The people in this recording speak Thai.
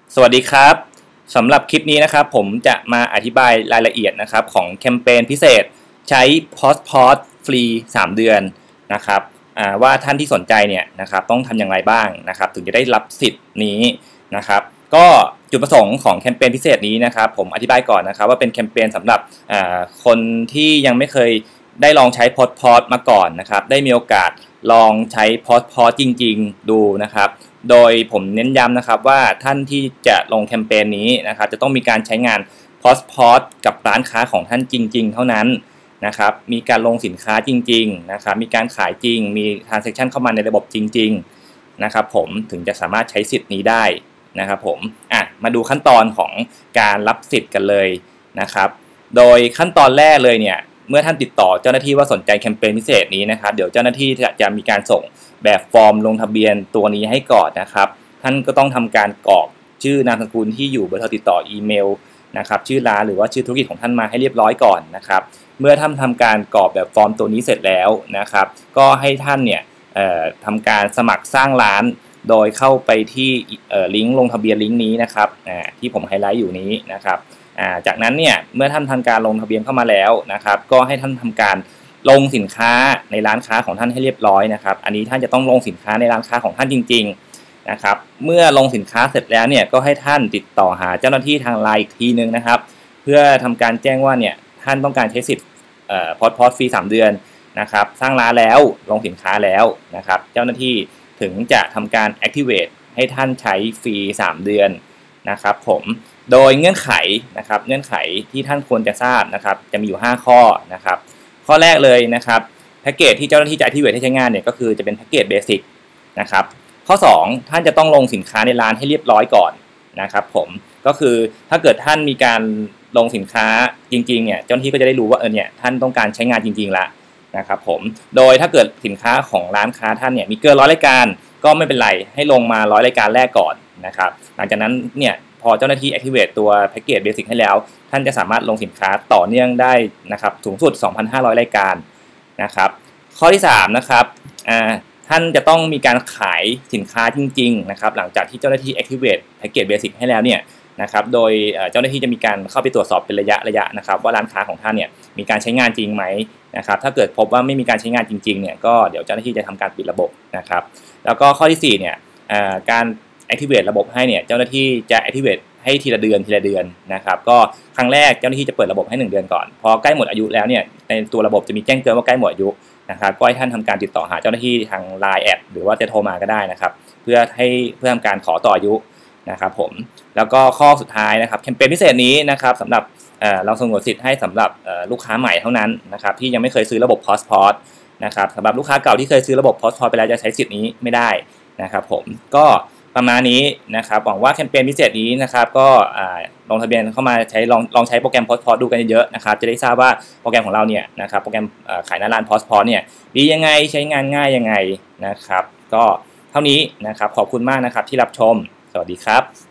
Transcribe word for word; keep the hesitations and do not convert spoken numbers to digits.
สวัสดีครับสำหรับคลิปนี้นะครับผมจะมาอธิบายรายละเอียดนะครับของแคมเปญพิเศษใช้ พอส พอส ฟรีสามเดือนนะครับว่าท่านที่สนใจเนี่ยนะครับต้องทำอย่างไรบ้างนะครับถึงจะได้รับสิทธิ์นี้นะครับก็จุดประสงค์ของแคมเปญพิเศษนี้นะครับผมอธิบายก่อนนะครับว่าเป็นแคมเปญสำหรับคนที่ยังไม่เคยได้ลองใช้ พอส พอส มาก่อนนะครับได้มีโอกาสลองใช้ พอส พอส จริงๆดูนะครับโดยผมเน้นย้ำนะครับว่าท่านที่จะลงแคมเปญนี้นะครับจะต้องมีการใช้งาน พอส พอส กับร้านค้าของท่านจริงๆเท่านั้นนะครับมีการลงสินค้าจริงๆนะครับมีการขายจริงมี transaction เข้ามาในระบบจริงๆนะครับผมถึงจะสามารถใช้สิทธิ์นี้ได้นะครับผมอ่ะมาดูขั้นตอนของการรับสิทธิ์กันเลยนะครับโดยขั้นตอนแรกเลยเนี่ยเมื่อท่านติดต่อเจ้าหน้าที่ว่าสนใจแคมเปญพิเศษนี้นะครับเดี๋ยวเจ้าหน้าที่จะจะมีการส่งแบบฟอร์มลงทะเบียนตัวนี้ให้ก่อนนะครับท่านก็ต้องทำการกรอกชื่อนามสกุลที่อยู่เบอร์โทรติดต่ออีเมลนะครับชื่อร้านหรือว่าชื่อธุรกิจของท่านมาให้เรียบร้อยก่อนนะครับเมื่อท่านทำการกรอกแบบฟอร์มตัวนี้เสร็จแล้วนะครับก็ให้ท่านเนี่ยทำการสมัครสร้างร้านโดยเข้าไปที่ลิงก์ลงทะเบียนลิงก์นี้นะครับที่ผมไฮไลท์อยู่นี้นะครับจากนั้นเนี่ยเมื่อท่านทำการลงทะเบียนเข้ามาแล้วนะครับก็ให้ท่านทำการลงสินค้าในร้านค้าของท่านให้เรียบร้อยนะครับอันนี้ท่านจะต้องลงสินค้าในร้านค้าของท่านจริงๆนะครับเมื่อลงสินค้าเสร็จแล้วเนี่ยก็ให้ท่านติดต่อหาเจ้าหน้าที่ทางไลน์อีกทีนึงนะครับเพื่อทำการแจ้งว่าเนี่ยท่านต้องการใช้สิทธิ์พอส พอส ฟรีสามเดือนนะครับสร้างร้านแล้วลงสินค้าแล้วนะครับเจ้าหน้าที่ถึงจะทำการ activate ให้ท่านใช้ฟรีสามเดือนนะครับผมโดยเงื่อนไขนะครับเงื่อนไขที่ท่านควรจะทราบนะครับจะมีอยู่ห้าข้อนะครับข้อแรกเลยนะครับแพ็กเกจที่เจ้าหน้าที่จะ activate ให้ใช้งานเนี่ยก็คือจะเป็นแพ็กเกจเบสิกนะครับข้อสองท่านจะต้องลงสินค้าในร้านให้เรียบร้อยก่อนนะครับผมก็คือถ้าเกิดท่านมีการลงสินค้าจริงๆเนี่ยเจ้าหน้าที่ก็จะได้รู้ว่าเออเนี่ยท่านต้องการใช้งานจริงๆละนะครับผมโดยถ้าเกิดสินค้าของร้านค้าท่านเนี่ยมีเกินร้อยรายการก็ไม่เป็นไรให้ลงมาร้อยรายการแรกก่อนนะครับหลังจากนั้นเนี่ยพอเจ้าหน้าที่ activate ตัวแพ็กเกจเบสิกให้แล้วท่านจะสามารถลงสินค้าต่อเนื่องได้นะครับสูงสุด สองพันห้าร้อย รายการนะครับข้อที่สามนะครับท่านจะต้องมีการขายสินค้าจริงๆนะครับหลังจากที่เจ้าหน้าที่ activate แพ็กเกจเบสิกให้แล้วเนี่ยนะครับโดยเจ้าหน้าที่จะมีการเข้าไปตรวจสอบเป็นระยะระยะนะครับว่าร้านค้าของท่านเนี่ยมีการใช้งานจริงไหมนะครับถ้าเกิดพบว่าไม่มีการใช้งานจริงๆเนี่ยก็เดี๋ยวเจ้าหน้าที่จะทำการปิดระบบนะครับแล้วก็ข้อที่สี่เนี่ยการ activate ระบบให้เนี่ยเจ้าหน้าที่จะ activate ให้ทีละเดือนทีละเดือนนะครับก็ครั้งแรกเจ้าหน้าที่จะเปิดระบบให้หนึ่งเดือนก่อนพอใกล้หมดอายุแล้วเนี่ยในตัวระบบจะมีแจ้งเตือนว่าใกล้หมดอายุนะครับก็ให้ท่านทำการติดต่อหาเจ้าหน้าที่ทาง ไลน์ แอดหรือว่าจะโทรมาก็ได้นะครับเพื่อให้เพื่อทำการขอต่ออายุนะครับผมแล้วก็ข้อสุดท้ายนะครับแคมเปญพิเศษนี้นะครับสำหรับเราสงวนสิทธิ์ให้สำหรับลูกค้าใหม่เท่านั้นนะครับที่ยังไม่เคยซื้อระบบ พอส พอส นะครับสำหรับลูกค้าเก่าที่เคยซื้อระบบ พอส พอส ไปแล้วจะใช้สิทธิ์นี้ไม่ได้นะครับผมก็ประมาณนี้นะครับหวังว่าแคมเปญพิเศษนี้นะครับก็ลงทะเบียนเข้ามาใช้ลองลองใช้โปรแกรม พอส พอส ดูกันเยอะนะครับจะได้ทราบว่าโปรแกรมของเราเนี่ยนะครับโปรแกรมขายหน้าร้าน พอส พอส เนี่ยดียังไงใช้งานง่ายยังไงนะครับก็เท่านี้นะครับขอบคุณมากนะครับที่รับชมสวัสดีครับ